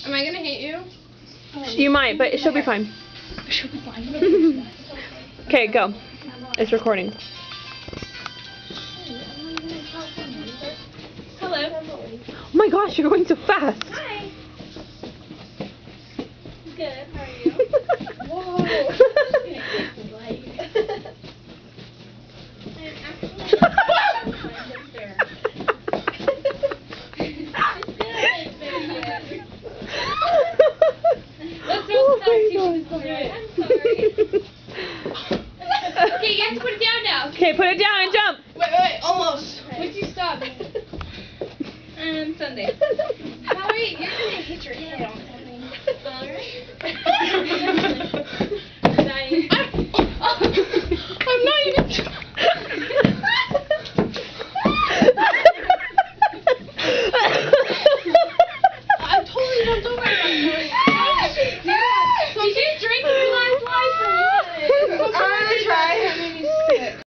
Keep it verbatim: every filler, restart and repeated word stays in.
Am I gonna hate you? You might, but she'll be fine. She'll be fine. Okay, go. It's recording. Hello. Oh my gosh, you're going so fast. Hi. Good. How are you? Whoa. Okay, you have to put it down now. Okay, put it down and jump. Wait, wait, wait, almost. Once you stop. Um, Sunday. Howie, you're gonna hit your head.